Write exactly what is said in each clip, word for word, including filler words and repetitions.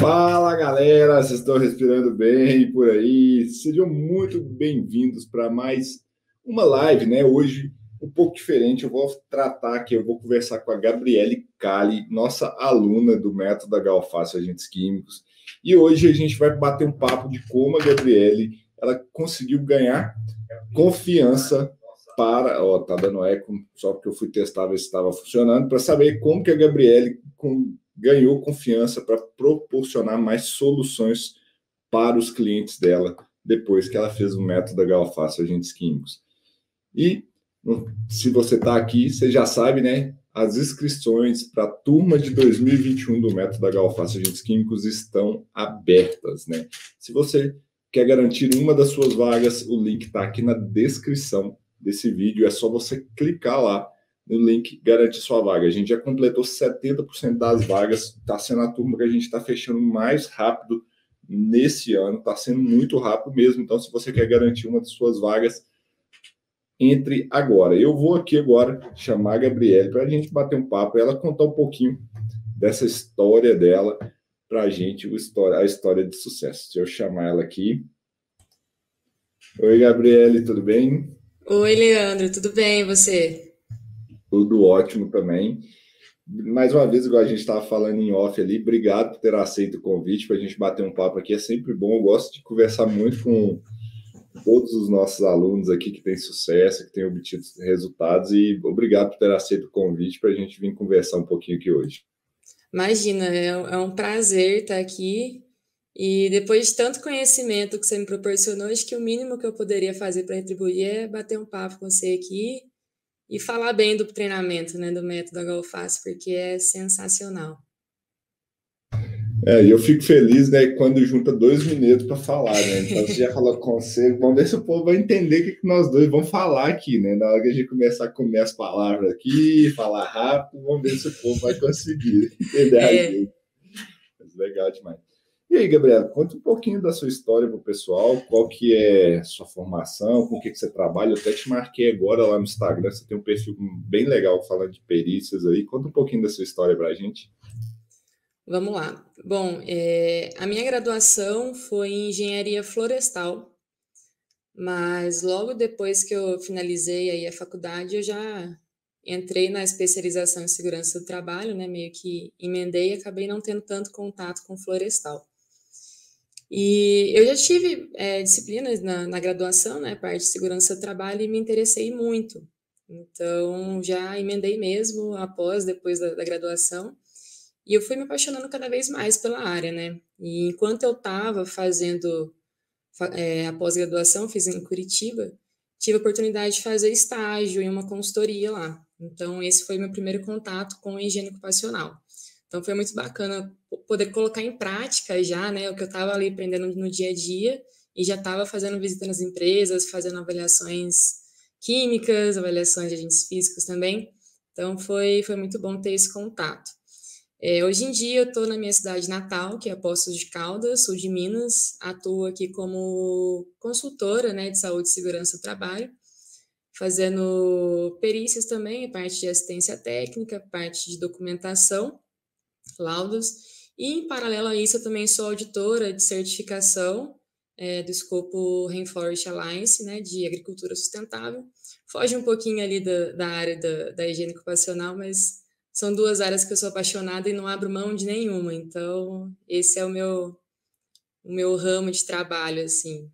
Fala galera, vocês estão respirando bem por aí? Sejam muito bem-vindos para mais uma live, né? Hoje um pouco diferente. Eu vou tratar aqui, eu vou conversar com a Gabriele Cali, nossa aluna do método H Alface Agentes Químicos. E hoje a gente vai bater um papo de como a Gabriele ela conseguiu ganhar confiança para, ó, tá dando eco, só porque eu fui testar ver se estava funcionando, para saber como que a Gabriele com, ganhou confiança para proporcionar mais soluções para os clientes dela depois que ela fez o método H Alface Agentes Químicos. E se você está aqui, você já sabe, né? As inscrições para a turma de dois mil e vinte e um do método H Alface Agentes Químicos estão abertas, né? Se você quer garantir uma das suas vagas, o link está aqui na descrição desse vídeo. É só você clicar lá no link garantir sua vaga. A gente já completou setenta por cento das vagas. Está sendo a turma que a gente está fechando mais rápido nesse ano. Está sendo muito rápido mesmo. Então, se você quer garantir uma de suas vagas, entre agora. Eu vou aqui agora chamar a Gabriele para a gente bater um papo, ela contar um pouquinho dessa história dela para a gente, a história de sucesso. Deixa eu chamar ela aqui. Oi, Gabriele, tudo bem? Oi, Leandro, tudo bem, e você? Tudo ótimo também. Mais uma vez, igual a gente estava falando em off ali, obrigado por ter aceito o convite para a gente bater um papo aqui. É sempre bom, eu gosto de conversar muito com todos os nossos alunos aqui que têm sucesso, que têm obtido resultados, e obrigado por ter aceito o convite para a gente vir conversar um pouquinho aqui hoje. Imagina, é, é um prazer estar aqui e depois de tanto conhecimento que você me proporcionou, acho que o mínimo que eu poderia fazer para retribuir é bater um papo com você aqui e falar bem do treinamento, né, do método H Alface, porque é sensacional. É, e eu fico feliz, né, quando junta dois minutos para falar, né? Então, você já falou conselho, vamos ver se o povo vai entender o que, que nós dois vamos falar aqui, né? Na hora que a gente começar a comer as palavras aqui, falar rápido, vamos ver se o povo vai conseguir entender a É, gente. Mas legal demais. E aí, Gabriela, conta um pouquinho da sua história para o pessoal, qual que é sua formação, com o que, que você trabalha. Eu até te marquei agora lá no Instagram, você tem um perfil bem legal falando de perícias aí. Conta um pouquinho da sua história para a gente. vamos lá. Bom, é, a minha graduação foi em engenharia florestal, mas logo depois que eu finalizei aí a faculdade, eu já entrei na especialização em segurança do trabalho, né? Meio que emendei e acabei não tendo tanto contato com florestal. E eu já tive é, disciplinas na, na graduação, né? Parte de segurança do trabalho, e me interessei muito. Então, já emendei mesmo após, depois da, da graduação. E eu fui me apaixonando cada vez mais pela área, né? E enquanto eu estava fazendo é, a pós-graduação, fiz em Curitiba, tive a oportunidade de fazer estágio em uma consultoria lá. Então, esse foi meu primeiro contato com a higiene ocupacional. Então, foi muito bacana poder colocar em prática já, né, o que eu estava ali aprendendo no dia a dia e já estava fazendo visita nas empresas, fazendo avaliações químicas, avaliações de agentes físicos também. Então, foi, foi muito bom ter esse contato. É, hoje em dia eu estou na minha cidade natal, que é Poços de Caldas, sul de Minas. Atuo aqui como consultora, né, de saúde e segurança do trabalho, fazendo perícias também, parte de assistência técnica, parte de documentação, laudos. E em paralelo a isso eu também sou auditora de certificação é, do escopo Rainforest Alliance, né, de agricultura sustentável. Foge um pouquinho ali da, da área da, da higiene ocupacional, mas são duas áreas que eu sou apaixonada e não abro mão de nenhuma. Então, esse é o meu, o meu ramo de trabalho, assim.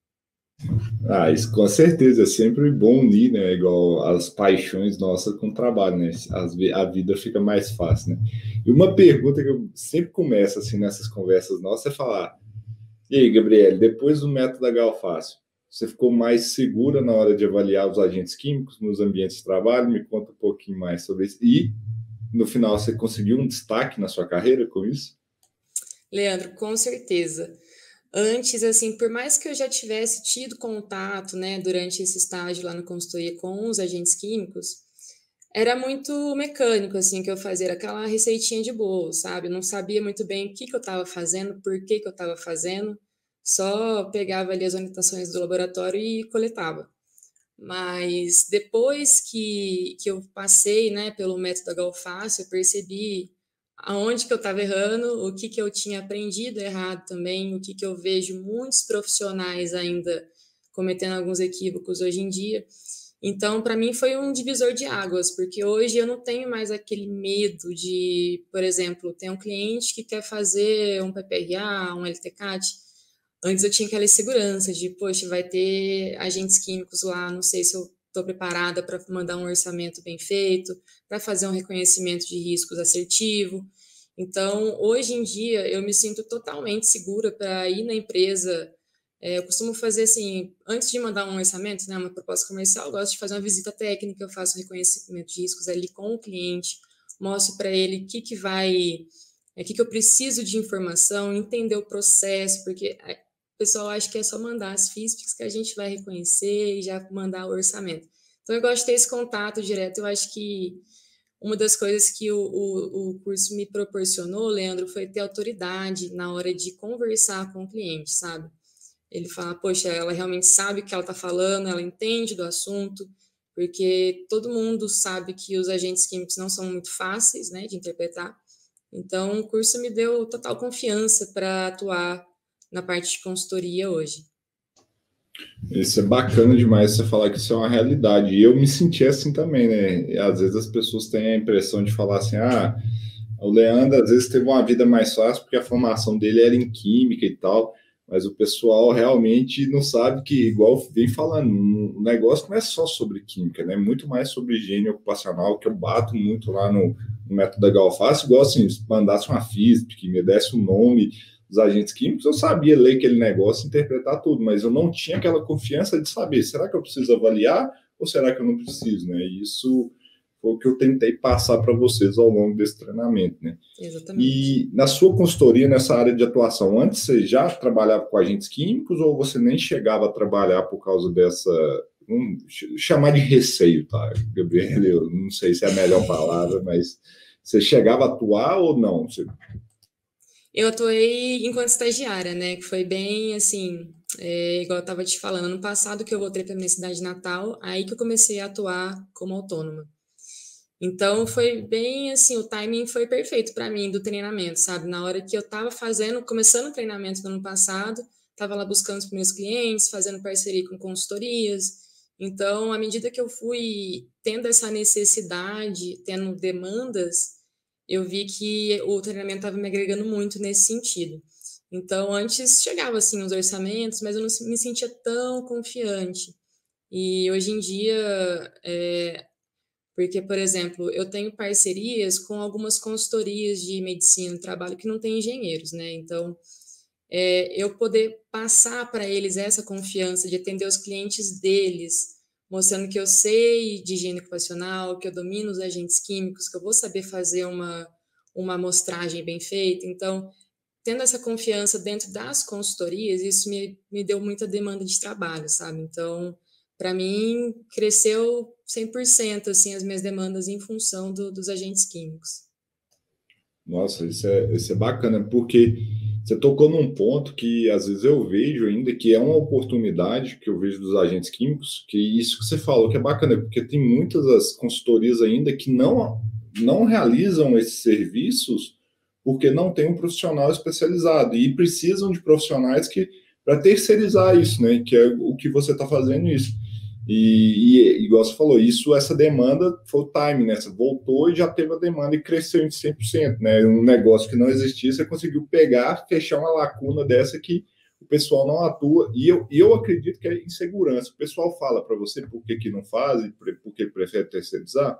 Ah, isso com certeza é sempre bom unir, né? Igual as paixões nossas com o trabalho, né? Às vezes a vida fica mais fácil, né? E uma pergunta que eu sempre começo assim nessas conversas nossas é falar: e aí, Gabriele, depois do método H Alface, você ficou mais segura na hora de avaliar os agentes químicos nos ambientes de trabalho? Me conta um pouquinho mais sobre isso. E no final você conseguiu um destaque na sua carreira com isso? Leandro, com certeza. Antes, assim, por mais que eu já tivesse tido contato, né, durante esse estágio lá na consultoria com os agentes químicos, era muito mecânico, assim, que eu fazia, era aquela receitinha de bolo, sabe? Eu não sabia muito bem o que que eu estava fazendo, por que que eu estava fazendo, só pegava ali as anotações do laboratório e coletava. Mas depois que, que eu passei, né, pelo método H Alface, eu percebi aonde que eu estava errando, o que que eu tinha aprendido errado também, o que que eu vejo muitos profissionais ainda cometendo alguns equívocos hoje em dia. Então, para mim foi um divisor de águas, porque hoje eu não tenho mais aquele medo de, por exemplo, tem um cliente que quer fazer um P P R A, um L T C A T. Antes eu tinha aquela insegurança de, poxa, vai ter agentes químicos lá, não sei se eu estou preparada para mandar um orçamento bem feito, para fazer um reconhecimento de riscos assertivo. Então, hoje em dia, eu me sinto totalmente segura para ir na empresa. É, eu costumo fazer assim, antes de mandar um orçamento, né, uma proposta comercial, eu gosto de fazer uma visita técnica, eu faço um reconhecimento de riscos ali com o cliente, mostro para ele o que, que vai, é, o que, que eu preciso de informação, entender o processo, porque o pessoal acha que é só mandar as físicas que a gente vai reconhecer e já mandar o orçamento. Então, eu gosto de ter esse contato direto. Eu acho que uma das coisas que o, o, o curso me proporcionou, Leandro, foi ter autoridade na hora de conversar com o cliente, sabe? Ele fala, poxa, ela realmente sabe o que ela está falando, ela entende do assunto, porque todo mundo sabe que os agentes químicos não são muito fáceis, né, de interpretar. Então, o curso me deu total confiança para atuar na parte de consultoria hoje. Isso é bacana demais você falar que isso é uma realidade. E eu me senti assim também, né? E às vezes as pessoas têm a impressão de falar assim: ah, o Leandro às vezes teve uma vida mais fácil porque a formação dele era em química e tal. Mas o pessoal realmente não sabe que, igual vem falando, o negócio não é só sobre química, né? Muito mais sobre higiene ocupacional, que eu bato muito lá no, no método da Galface, igual assim, se mandasse uma física, que me desse o nome dos agentes químicos, eu sabia ler aquele negócio, interpretar tudo, mas eu não tinha aquela confiança de saber, será que eu preciso avaliar ou será que eu não preciso, né? E isso foi o que eu tentei passar para vocês ao longo desse treinamento, né? Exatamente. E na sua consultoria, nessa área de atuação, antes você já trabalhava com agentes químicos ou você nem chegava a trabalhar por causa dessa, um, chamar de receio, tá, Gabriel? Eu não sei se é a melhor palavra, mas você chegava a atuar ou não? Você... Eu atuei enquanto estagiária, né? Que foi bem assim, é, igual eu estava te falando, ano passado que eu voltei para minha cidade natal, aí que eu comecei a atuar como autônoma. Então foi bem assim, o timing foi perfeito para mim do treinamento, sabe? Na hora que eu estava fazendo, começando o treinamento no ano passado, estava lá buscando os primeiros clientes, fazendo parceria com consultorias. Então, à medida que eu fui tendo essa necessidade, tendo demandas, eu vi que o treinamento estava me agregando muito nesse sentido. Então, antes chegava assim os orçamentos, mas eu não me sentia tão confiante. E hoje em dia, é, porque, por exemplo, eu tenho parcerias com algumas consultorias de medicina do trabalho que não têm engenheiros, né? Então, é, eu poder passar para eles essa confiança de atender os clientes deles, mostrando que eu sei de higiene ocupacional, que eu domino os agentes químicos, que eu vou saber fazer uma, uma amostragem bem feita. Então, tendo essa confiança dentro das consultorias, isso me, me deu muita demanda de trabalho, sabe? Então, para mim, cresceu cem por cento assim, as minhas demandas em função do, dos agentes químicos. Nossa, isso é, isso é bacana, porque você tocou num ponto que às vezes eu vejo ainda que é uma oportunidade que eu vejo dos agentes químicos, que isso que você falou que é bacana, porque tem muitas das consultorias ainda que não, não realizam esses serviços porque não tem um profissional especializado e precisam de profissionais que para terceirizar isso, né? Que é o que você está fazendo isso. E, e, igual você falou, isso, essa demanda foi o time, né? Você voltou e já teve a demanda e cresceu em cem por cento, né? Um negócio que não existia, você conseguiu pegar, fechar uma lacuna dessa que o pessoal não atua. E eu, eu acredito que é insegurança. O pessoal fala para você por que, que não faz, por que prefere terceirizar.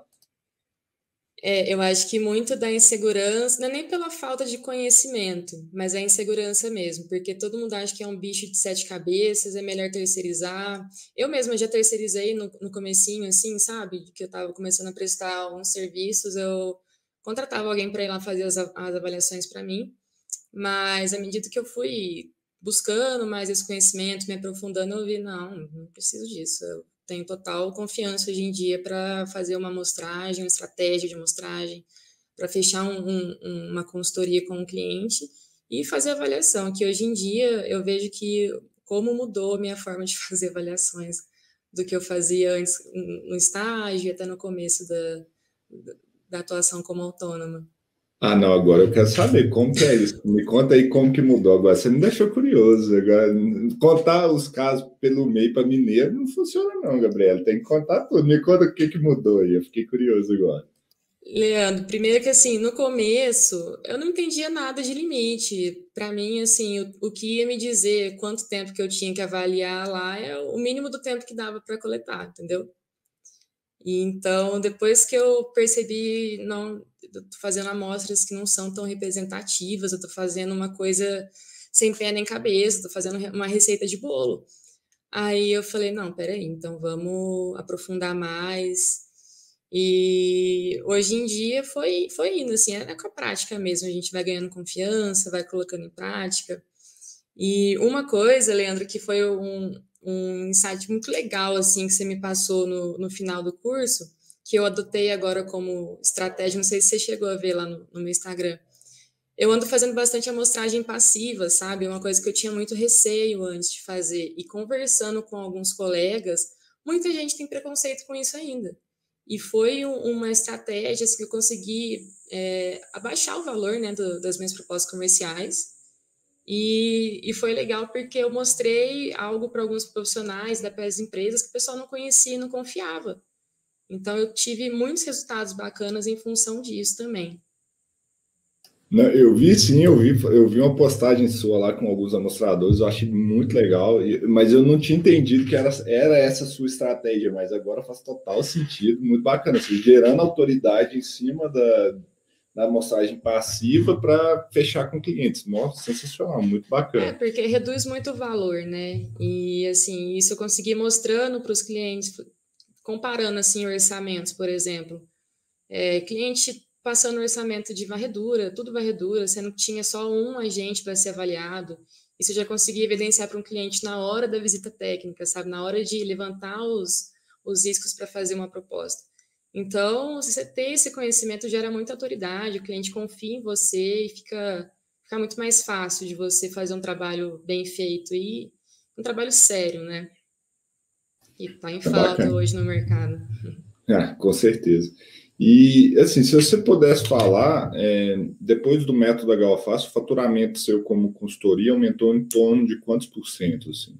É, eu acho que muito da insegurança, não é nem pela falta de conhecimento, mas é a insegurança mesmo, porque todo mundo acha que é um bicho de sete cabeças, é melhor terceirizar. Eu mesma já terceirizei no, no comecinho, assim, sabe? Que eu estava começando a prestar alguns serviços, eu contratava alguém para ir lá fazer as, as avaliações para mim, mas à medida que eu fui buscando mais esse conhecimento, me aprofundando, eu vi, não, não preciso disso. Eu tenho total confiança hoje em dia para fazer uma amostragem, uma estratégia de amostragem, para fechar um, um, uma consultoria com o um cliente e fazer avaliação, que hoje em dia eu vejo que como mudou a minha forma de fazer avaliações do que eu fazia antes no estágio, até no começo da, da atuação como autônoma. Ah, não, agora eu quero saber como que é isso. Me conta aí como que mudou. Agora você me deixou curioso. Agora, contar os casos pelo meio para mineiro não funciona, não, Gabriel. Tem que contar tudo. Me conta o que que mudou aí. Eu fiquei curioso agora. Leandro, primeiro que assim, no começo eu não entendia nada de limite. Para mim, assim, o, o que ia me dizer quanto tempo que eu tinha que avaliar lá é o mínimo do tempo que dava para coletar, entendeu? E então, depois que eu percebi, não, eu tô fazendo amostras que não são tão representativas, eu tô fazendo uma coisa sem pé nem cabeça, tô fazendo uma receita de bolo. Aí eu falei, não, peraí, então vamos aprofundar mais. E hoje em dia foi, foi indo, assim, é com a prática mesmo, a gente vai ganhando confiança, vai colocando em prática. E uma coisa, Leandro, que foi um, um insight muito legal, assim, que você me passou no, no final do curso, que eu adotei agora como estratégia, não sei se você chegou a ver lá no, no meu Instagram. Eu ando fazendo bastante amostragem passiva, sabe? Uma coisa que eu tinha muito receio antes de fazer. E conversando com alguns colegas, muita gente tem preconceito com isso ainda. E foi um, uma estratégia assim, que eu consegui é, abaixar o valor, né, do, das minhas propostas comerciais. E, e foi legal porque eu mostrei algo para alguns profissionais das empresas que o pessoal não conhecia e não confiava. Então, eu tive muitos resultados bacanas em função disso também. Não, eu vi sim, eu vi, eu vi uma postagem sua lá com alguns amostradores, eu achei muito legal, e- mas eu não tinha entendido que era, era essa sua estratégia, mas agora faz total sentido, muito bacana, assim, gerando autoridade em cima da, da amostragem passiva para fechar com clientes. Nossa, sensacional, muito É, bacana. porque reduz muito o valor, né? E assim, isso eu consegui mostrando para os clientes, comparando assim orçamentos, por exemplo. É, cliente passando orçamento de varredura, tudo varredura, sendo que tinha só um agente para ser avaliado. Isso eu já consegui evidenciar para um cliente na hora da visita técnica, sabe? Na hora de levantar os, os riscos para fazer uma proposta. Então, se você ter esse conhecimento, gera muita autoridade, o cliente confia em você e fica, fica muito mais fácil de você fazer um trabalho bem feito e um trabalho sério, né? E está em É falta bacana. hoje no mercado. Ah, com certeza. E, assim, se você pudesse falar, é, depois do método H O F A S, o faturamento seu como consultoria aumentou em torno de quantos por cento, assim?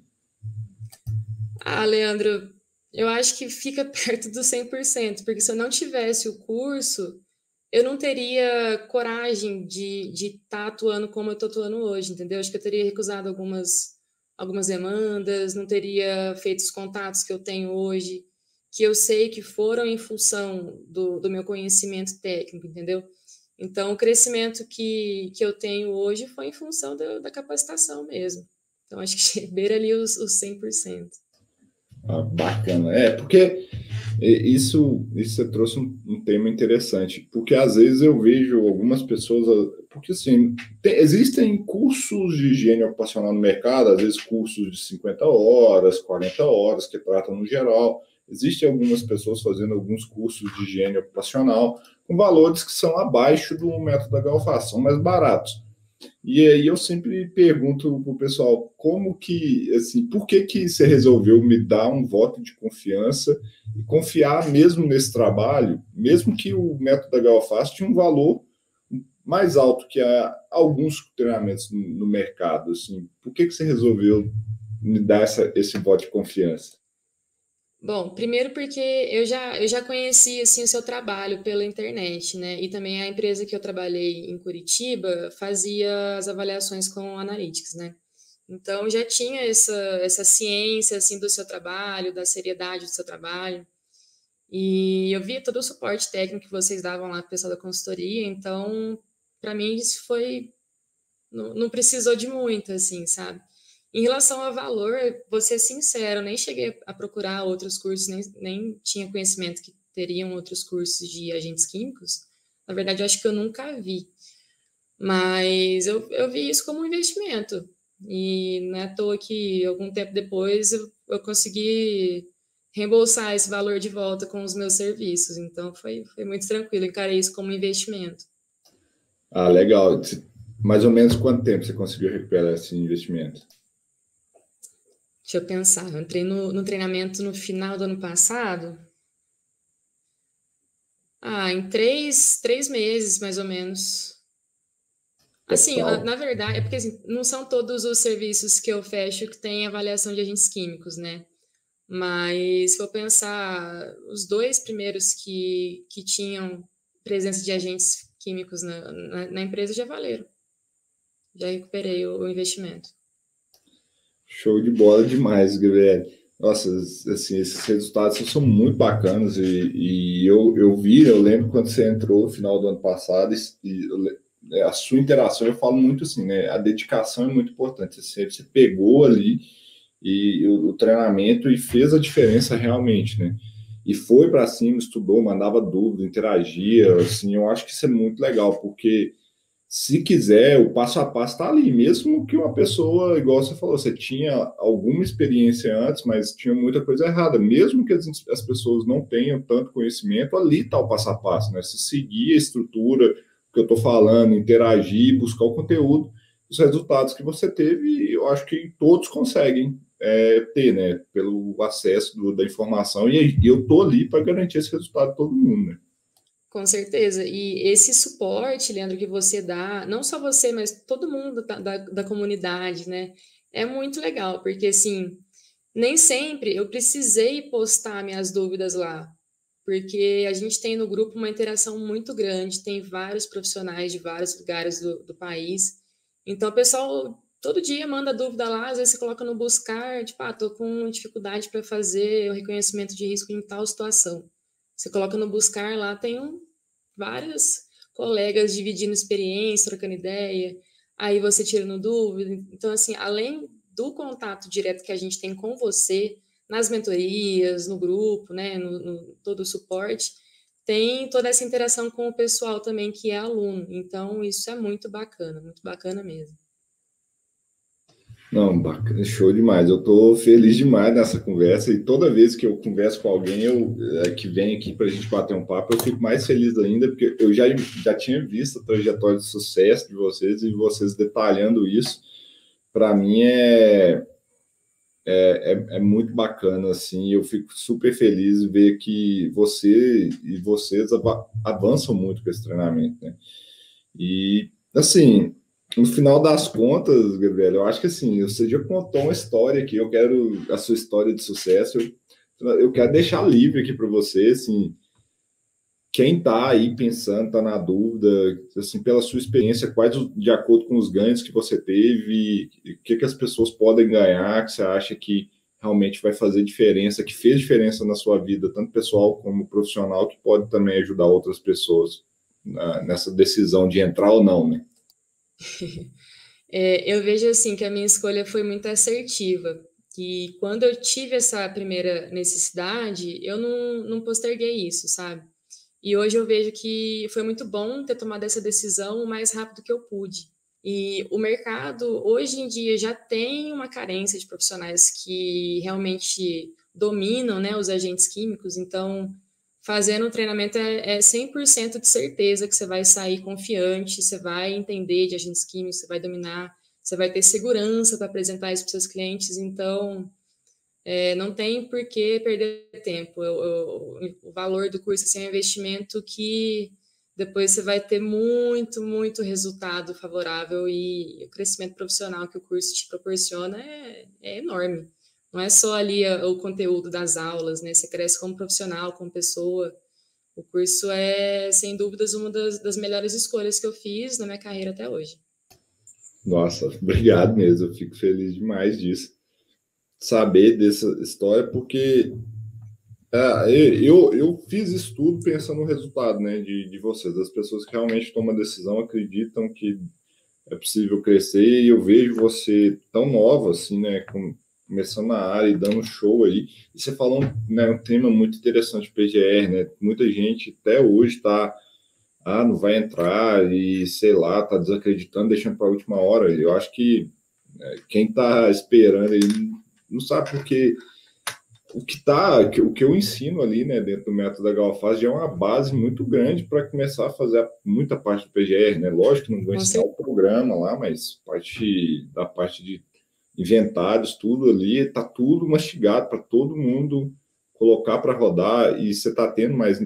Ah, Leandro, eu acho que fica perto do cem por cento, porque se eu não tivesse o curso, eu não teria coragem de de estar atuando como eu estou atuando hoje, entendeu? Acho que eu teria recusado algumas, algumas demandas, não teria feito os contatos que eu tenho hoje, que eu sei que foram em função do, do meu conhecimento técnico, entendeu? Então, o crescimento que, que eu tenho hoje foi em função da, da capacitação mesmo. Então, acho que beira ali os, os cem por cento. Ah, bacana. É, porque isso, isso você trouxe um, um tema interessante, porque às vezes eu vejo algumas pessoas, porque assim, tem- existem cursos de higiene ocupacional no mercado, às vezes cursos de cinquenta horas, quarenta horas, que tratam no geral. Existem algumas pessoas fazendo alguns cursos de higiene ocupacional com valores que são abaixo do método da Galfação, são mais baratos. E aí eu sempre pergunto pro pessoal como que, assim, por que que você resolveu me dar um voto de confiança e confiar mesmo nesse trabalho, mesmo que o método da Galfast tinha um valor mais alto que a, alguns treinamentos no, no mercado, assim, por que que você resolveu me dar essa, esse voto de confiança? Bom, primeiro porque eu já, eu já conheci assim, o seu trabalho pela internet, né? E também a empresa que eu trabalhei em Curitiba fazia as avaliações com Analytics, né? Então eu já tinha essa, essa ciência assim do seu trabalho, da seriedade do seu trabalho. E eu via todo o suporte técnico que vocês davam lá para o pessoal da consultoria, então para mim isso foi não, não precisou de muito, assim, sabe? Em relação ao valor, vou ser sincero, nem cheguei a procurar outros cursos, nem, nem tinha conhecimento que teriam outros cursos de agentes químicos. Na verdade, eu acho que eu nunca vi. Mas eu, eu vi isso como um investimento. E não é à toa que algum tempo depois eu, eu consegui reembolsar esse valor de volta com os meus serviços. Então foi, foi muito tranquilo, encarei isso como um investimento. Ah, legal. Mais ou menos quanto tempo você conseguiu recuperar esse investimento? Deixa eu pensar, eu entrei no, no treinamento no final do ano passado. Ah, em três, três meses, mais ou menos. Assim, a- Total. na verdade, é porque assim, não são todos os serviços que eu fecho que têm avaliação de agentes químicos, né? Mas se eu pensar, os dois primeiros que, que tinham presença de agentes químicos na, na, na empresa já valeram. Já recuperei o, o investimento. Show de bola demais, Gabriel. Nossa, assim, esses resultados são muito bacanas e, e eu, eu vi, eu lembro quando você entrou no final do ano passado e, e a sua interação, eu falo muito assim, né? A dedicação é muito importante. Você, você pegou ali e o, o treinamento e fez a diferença realmente, né? E foi para cima, estudou, mandava dúvida, interagia, assim, eu acho que isso é muito legal, porque se quiser, o passo a passo está ali, mesmo que uma pessoa, igual você falou, você tinha alguma experiência antes, mas tinha muita coisa errada, mesmo que as, as pessoas não tenham tanto conhecimento, ali está o passo a passo, né? Se seguir a estrutura que eu estou falando, interagir, buscar o conteúdo, os resultados que você teve, eu acho que todos conseguem é, ter, né? Pelo acesso do, da informação, e, e eu estou ali para garantir esse resultado a todo mundo, né? Com certeza. E esse suporte, Leandro, que você dá, não só você, mas todo mundo da, da, da comunidade, né? É muito legal, porque assim, nem sempre eu precisei postar minhas dúvidas lá, porque a gente tem no grupo uma interação muito grande, tem vários profissionais de vários lugares do, do país. Então, o pessoal todo dia manda dúvida lá, às vezes você coloca no buscar, tipo, ah, tô com dificuldade para fazer o reconhecimento de risco em tal situação. Você coloca no buscar lá, tem um, vários colegas dividindo experiência, trocando ideia, aí você tirando dúvida. Então, assim, além do contato direto que a gente tem com você, nas mentorias, no grupo, né, no, no todo o suporte, tem toda essa interação com o pessoal também que é aluno. Então, isso é muito bacana, muito bacana mesmo. Não, bacana, show demais. Eu estou feliz demais nessa conversa e toda vez que eu converso com alguém eu, é, que vem aqui para a gente bater um papo, eu fico mais feliz ainda, porque eu já, já tinha visto a trajetória de sucesso de vocês e vocês detalhando isso, para mim é, é, é, é muito bacana, assim, eu fico super feliz de ver que você e vocês avançam muito com esse treinamento, né? E, assim, no final das contas, Gabriel, eu acho que assim, você já contou uma história aqui, eu quero a sua história de sucesso, eu, eu quero deixar livre aqui para você, assim, quem está aí pensando, está na dúvida, assim, pela sua experiência, quais, de acordo com os ganhos que você teve, o que, que as pessoas podem ganhar, que você acha que realmente vai fazer diferença, que fez diferença na sua vida, tanto pessoal como profissional, que pode também ajudar outras pessoas na, nessa decisão de entrar ou não, né? É, eu vejo assim que a minha escolha foi muito assertiva. Que quando eu tive essa primeira necessidade, eu não, não posterguei isso, sabe? E hoje eu vejo que foi muito bom ter tomado essa decisão o mais rápido que eu pude. E o mercado, hoje em dia, já tem uma carência de profissionais que realmente dominam, né, os agentes químicos. Então, fazendo um treinamento é, é cem por cento de certeza que você vai sair confiante, você vai entender de agentes químicos, você vai dominar, você vai ter segurança para apresentar isso para seus clientes. Então, é, não tem por que perder tempo. Eu, eu, o valor do curso assim, é um investimento que depois você vai ter muito, muito resultado favorável e o crescimento profissional que o curso te proporciona é, é enorme. Não é só ali a, o conteúdo das aulas, né? Você cresce como profissional, como pessoa. O curso é, sem dúvidas, uma das, das melhores escolhas que eu fiz na minha carreira até hoje. Nossa, obrigado mesmo, eu fico feliz demais disso, saber dessa história, porque é, eu, eu fiz isso tudo pensando no resultado, né, de, de vocês, das pessoas que realmente tomam a decisão, acreditam que é possível crescer, e eu vejo você tão nova, assim, né, com, começando na área e dando show aí, e você falou, né, um tema muito interessante, P G R, né, muita gente até hoje está, ah, não vai entrar, e sei lá, está desacreditando, deixando para a última hora, eu acho que é, quem está esperando aí não sabe porque o que tá, o que eu ensino ali, né, dentro do método da Galfaz já é uma base muito grande para começar a fazer muita parte do P G R, né? Lógico que não vou Com ensinar o programa lá, mas parte da parte de inventários, tudo ali, tá tudo mastigado para todo mundo colocar para rodar e você tá tendo mais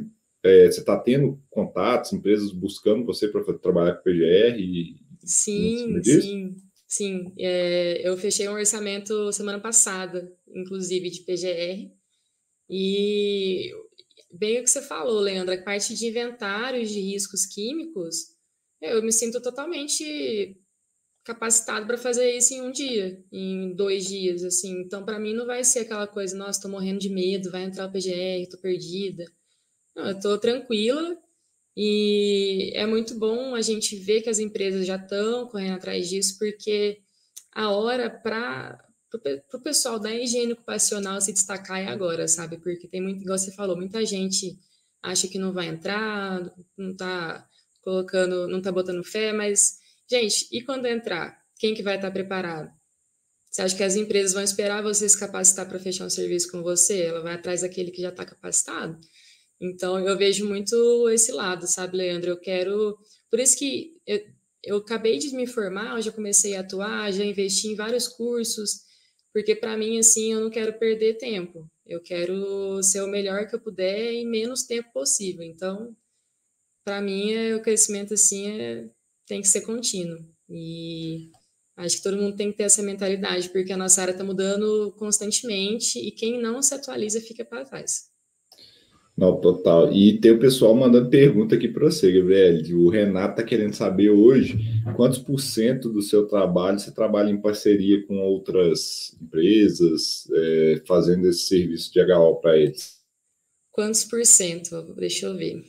é, você está tendo contatos, empresas buscando você para trabalhar com P G R e em cima Sim, disso? sim, sim. É, eu fechei um orçamento semana passada, inclusive de P G R, e bem o que você falou, Leandro, a parte de inventários de riscos químicos, eu me sinto totalmente capacitado para fazer isso em um dia, em dois dias, assim. Então, para mim, não vai ser aquela coisa, nossa, estou morrendo de medo, vai entrar o P G R, estou perdida. Não, eu estou tranquila e é muito bom a gente ver que as empresas já estão correndo atrás disso, porque a hora para o pessoal da higiene ocupacional se destacar é agora, sabe? Porque tem muito, igual você falou, muita gente acha que não vai entrar, não está colocando, não está botando fé, mas, gente, e quando entrar? Quem que vai estar preparado? Você acha que as empresas vão esperar você se capacitar para fechar um serviço com você? Ela vai atrás daquele que já está capacitado? Então, eu vejo muito esse lado, sabe, Leandro? Eu quero. Por isso que eu, eu acabei de me formar, eu já comecei a atuar, já investi em vários cursos, porque para mim, assim, eu não quero perder tempo. Eu quero ser o melhor que eu puder em menos tempo possível. Então, para mim, é, o crescimento, assim, é, tem que ser contínuo. E acho que todo mundo tem que ter essa mentalidade, porque a nossa área está mudando constantemente e quem não se atualiza fica para trás. Não, total. E tem o pessoal mandando pergunta aqui para você, Gabriel. O Renato está querendo saber hoje quantos por cento do seu trabalho você trabalha em parceria com outras empresas, é, fazendo esse serviço de H O para eles. Quantos por cento? Deixa eu ver.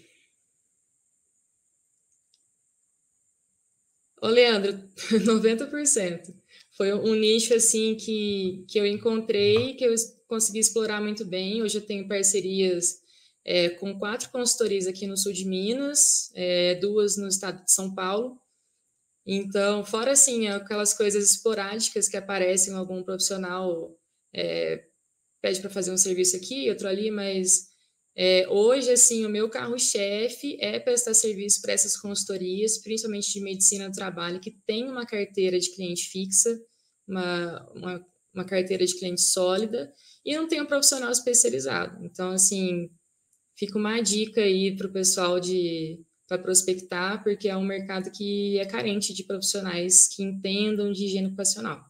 Ô, Leandro, noventa por cento. Foi um nicho assim que, que eu encontrei, que eu consegui explorar muito bem. Hoje eu tenho parcerias é, com quatro consultorias aqui no sul de Minas, é, duas no estado de São Paulo. Então, fora assim, aquelas coisas esporádicas que aparecem, algum profissional é, pede para fazer um serviço aqui, outro ali, mas é, hoje, assim, o meu carro-chefe é prestar serviço para essas consultorias, principalmente de medicina do trabalho, que tem uma carteira de cliente fixa, uma, uma, uma carteira de cliente sólida, e não tem um profissional especializado. Então, assim, fica uma dica aí para o pessoal de para prospectar, porque é um mercado que é carente de profissionais que entendam de higiene ocupacional.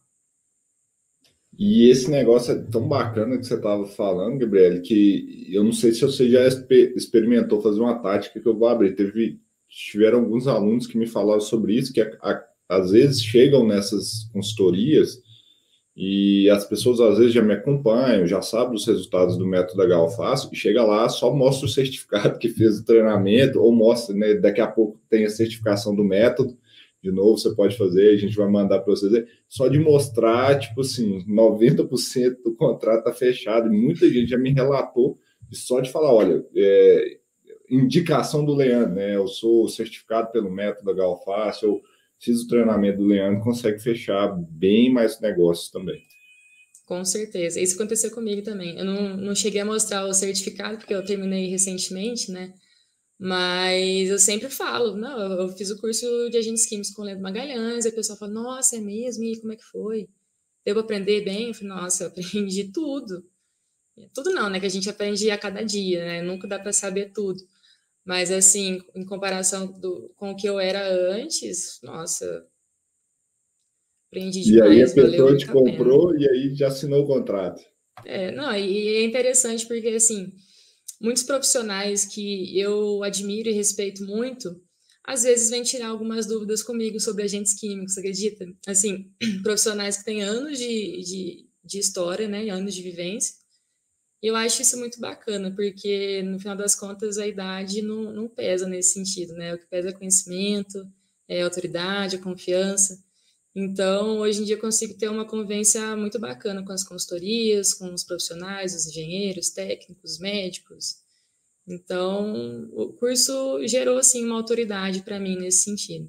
E esse negócio é tão bacana que você estava falando, Gabriel, que eu não sei se você já experimentou fazer uma tática que eu vou abrir. Teve, tiveram alguns alunos que me falaram sobre isso, que a, a, às vezes chegam nessas consultorias e as pessoas às vezes já me acompanham, já sabem os resultados do método H O Fácil, e chega lá, só mostra o certificado que fez o treinamento, ou mostra, né, daqui a pouco tem a certificação do método, de novo, você pode fazer, a gente vai mandar para vocês. Só de mostrar, tipo assim, noventa por cento do contrato está fechado. E muita gente já me relatou, só de falar, olha, é, indicação do Leandro, né? Eu sou certificado pelo método H O Fácil, eu fiz o treinamento do Leandro, consegue fechar bem mais negócios também. Com certeza. Isso aconteceu comigo também. Eu não, não cheguei a mostrar o certificado, porque eu terminei recentemente, né? Mas eu sempre falo, não, eu fiz o curso de agentes químicos com o Leandro Magalhães, e o pessoal fala, nossa, é mesmo? E como é que foi? Deu para aprender bem? Eu falei, nossa, eu aprendi tudo. Tudo não, né? Que a gente aprende a cada dia, né? Nunca dá para saber tudo. Mas, assim, em comparação do, com o que eu era antes, nossa, aprendi E aí a demais, valeu pessoa te muito a pena. comprou e aí já assinou o contrato. É, não, e é interessante porque, assim, muitos profissionais que eu admiro e respeito muito, às vezes vêm tirar algumas dúvidas comigo sobre agentes químicos, acredita? Assim, profissionais que têm anos de, de, de história, né, anos de vivência, e eu acho isso muito bacana, porque no final das contas a idade não, não pesa nesse sentido, né? O que pesa é conhecimento, é autoridade, a confiança. Então, hoje em dia eu consigo ter uma convivência muito bacana com as consultorias, com os profissionais, os engenheiros, técnicos, médicos. Então, o curso gerou, assim, uma autoridade para mim nesse sentido.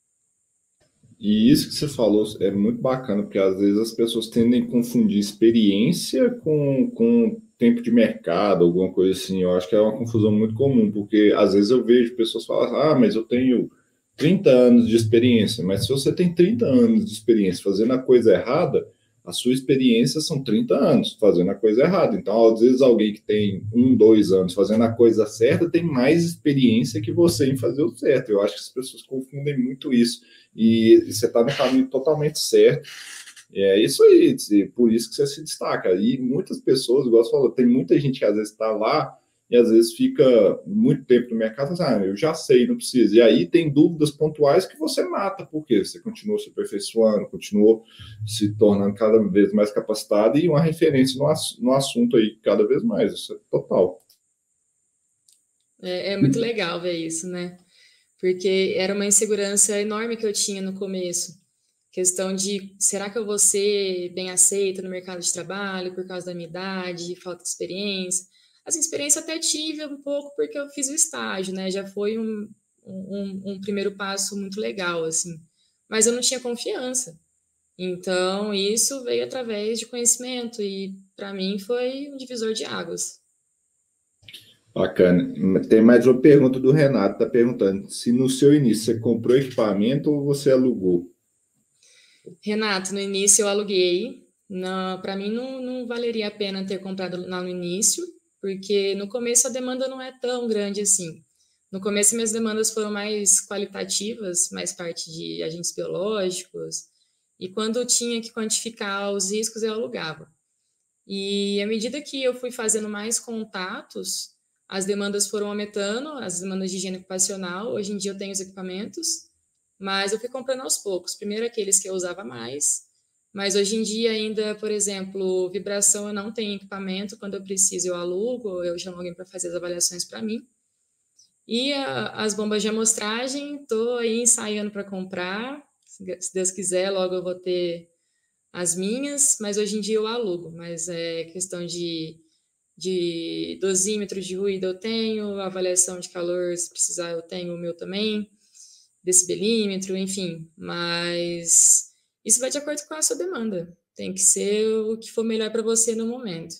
E isso que você falou é muito bacana, porque às vezes as pessoas tendem a confundir experiência com, com tempo de mercado, alguma coisa assim. Eu acho que é uma confusão muito comum, porque às vezes eu vejo pessoas falarem, ah, mas eu tenho trinta anos de experiência. Mas se você tem trinta anos de experiência fazendo a coisa errada, A sua experiência são trinta anos fazendo a coisa errada. Então, às vezes, alguém que tem um, dois anos fazendo a coisa certa tem mais experiência que você em fazer o certo. Eu acho que as pessoas confundem muito isso. E você está no caminho totalmente certo. É isso aí, por isso que você se destaca. E muitas pessoas, igual você falou, tem muita gente que às vezes está lá e às vezes fica muito tempo no mercado e fala assim, ah, eu já sei, não precisa. E aí tem dúvidas pontuais que você mata, porque você continuou se aperfeiçoando, continuou se tornando cada vez mais capacitado e uma referência no, ass no assunto aí cada vez mais. Isso é total. É, é muito legal ver isso, né? Porque era uma insegurança enorme que eu tinha no começo. Questão de, será que eu vou ser bem aceita no mercado de trabalho por causa da minha idade, falta de experiência? Assim, experiência até tive um pouco porque eu fiz o estágio, né? Já foi um, um, um primeiro passo muito legal, assim. Mas eu não tinha confiança. Então, isso veio através de conhecimento e, para mim, foi um divisor de águas. Bacana. Tem mais uma pergunta do Renato, está perguntando se no seu início você comprou equipamento ou você alugou? Renato, no início eu aluguei. Para mim não, não valeria a pena ter comprado lá no início, porque no começo a demanda não é tão grande assim. No começo minhas demandas foram mais qualitativas, mais parte de agentes biológicos, e quando eu tinha que quantificar os riscos eu alugava. E à medida que eu fui fazendo mais contatos, as demandas foram aumentando, as demandas de higiene ocupacional. Hoje em dia eu tenho os equipamentos, mas eu fui comprando aos poucos. Primeiro aqueles que eu usava mais, mas hoje em dia ainda, por exemplo, vibração eu não tenho equipamento, quando eu preciso eu alugo, eu chamo alguém para fazer as avaliações para mim. E a, as bombas de amostragem, estou aí ensaiando para comprar, se Deus quiser, logo eu vou ter as minhas, mas hoje em dia eu alugo, mas é questão de, de dosímetro de ruído eu tenho, avaliação de calor, se precisar eu tenho o meu também, decibelímetro, enfim, mas isso vai de acordo com a sua demanda, tem que ser o que for melhor para você no momento.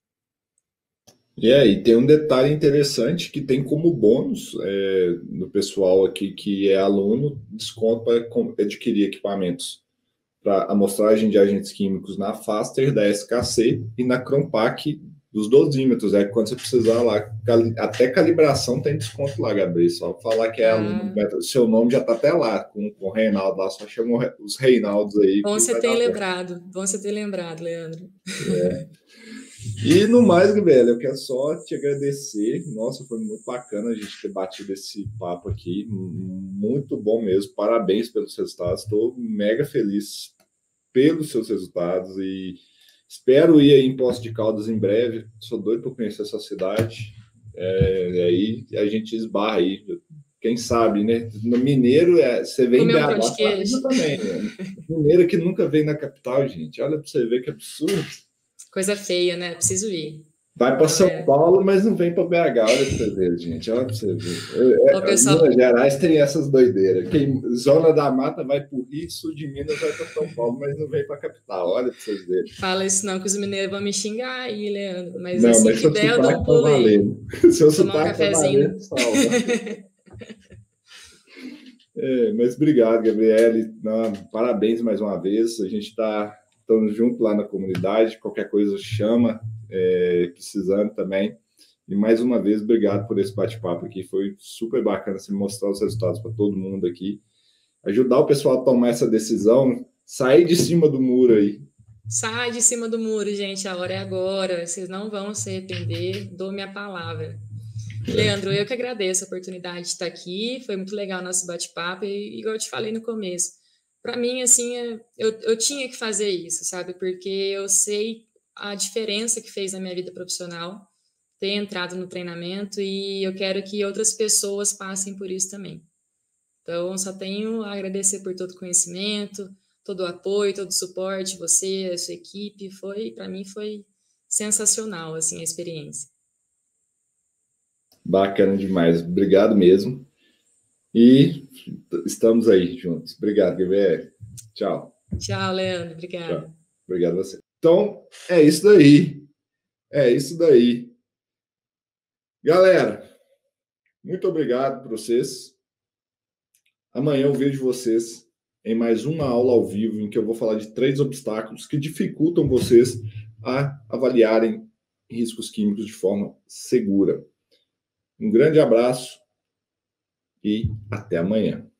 E aí, tem um detalhe interessante que tem como bônus é, no pessoal aqui que é aluno, desconto para adquirir equipamentos para amostragem de agentes químicos na Faster da S K C e na Crompac dos dosímetros. É quando você precisar lá, até calibração tem desconto lá, Gabriel. Só falar que é ah. aluno, seu nome já está até lá, com, com o Reinaldo lá, só chamou os Reinaldos aí. Bom você ter lembrado, bom você ter lembrado, Leandro. É. E no mais, Gabriel, eu quero só te agradecer. Nossa, foi muito bacana a gente ter batido esse papo aqui. Muito bom mesmo. Parabéns pelos resultados. Estou mega feliz pelos seus resultados e espero ir aí em Poços de Caldas em breve. Sou doido para conhecer essa cidade. É, e aí a gente esbarra aí. Quem sabe, né? No Mineiro, é, você vem em B H também. Né? Mineiro que nunca veio na capital, gente. Olha para você ver que absurdo. Coisa feia, né? Preciso ir. Vai para São é. Paulo, mas não vem para B H. Olha para você ver, gente. Olha para você ver. É, Ô, pessoal... Minas Gerais tem essas doideiras. Quem zona da mata vai para o Rio, sul de Minas vai para São Paulo, mas não vem para a capital. Olha para vocês verem. Fala isso não, que os mineiros vão me xingar aí, Leandro. Mas não, assim mas que der, eu dou um pulo aí. Seu tomar um cafezinho. Tá valendo, é, mas obrigado, Gabriele. Não, parabéns mais uma vez. A gente está junto lá na comunidade. Qualquer coisa chama. É, precisando também. E mais uma vez, obrigado por esse bate-papo aqui. Foi super bacana você mostrar os resultados para todo mundo aqui. Ajudar o pessoal a tomar essa decisão, sair de cima do muro aí. Sai de cima do muro, gente. A hora é agora. Vocês não vão se arrepender. Dou minha palavra. É. Leandro, eu que agradeço a oportunidade de estar aqui. Foi muito legal o nosso bate-papo. E, igual eu te falei no começo, para mim, assim, eu, eu tinha que fazer isso, sabe? Porque eu sei a diferença que fez na minha vida profissional ter entrado no treinamento e eu quero que outras pessoas passem por isso também. Então, só tenho a agradecer por todo o conhecimento, todo o apoio, todo o suporte, você, a sua equipe, foi, para mim, foi sensacional, assim, a experiência. Bacana demais, obrigado mesmo. E estamos aí juntos. Obrigado, Gabriel. Tchau. Tchau, Leandro, obrigado. Tchau. Obrigado a você. Então, é isso daí. É isso daí. Galera, muito obrigado para vocês. Amanhã eu vejo vocês em mais uma aula ao vivo, em que eu vou falar de três obstáculos que dificultam vocês a avaliarem riscos químicos de forma segura. Um grande abraço e até amanhã.